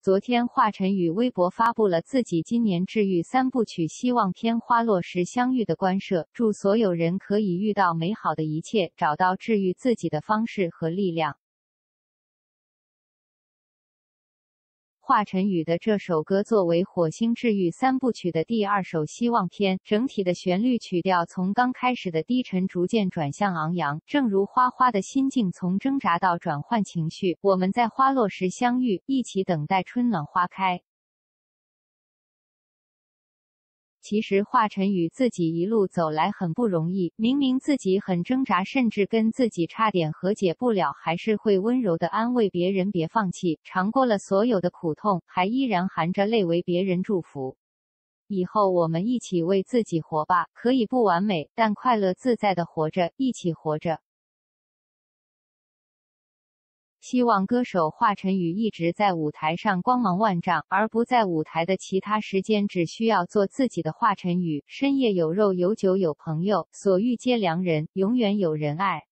昨天华晨宇微博发布了自己今年治愈3部曲希望篇花落时相遇的观摄，祝所有人可以遇到美好的一切，找到治愈自己的方式和力量。华晨宇的这首歌作为火星治愈3部曲的第2首希望篇，整体的旋律曲调从刚开始的低沉逐渐转向昂扬，正如花花的心境从挣扎到转换情绪，我们在花落时相遇，一起等待春暖花开。其实华晨宇自己一路走来很不容易，明明自己很挣扎，甚至跟自己差点和解不了，还是会温柔地安慰别人别放弃，尝过了所有的苦痛，还依然含着泪为别人祝福。以后我们一起为自己活吧，可以不完美，但快乐自在地活着，一起活着。希望歌手华晨宇一直在舞台上光芒万丈，而不在舞台的其他时间只需要做自己的华晨宇。深夜有肉有酒有朋友，所遇皆良人，永远有人爱。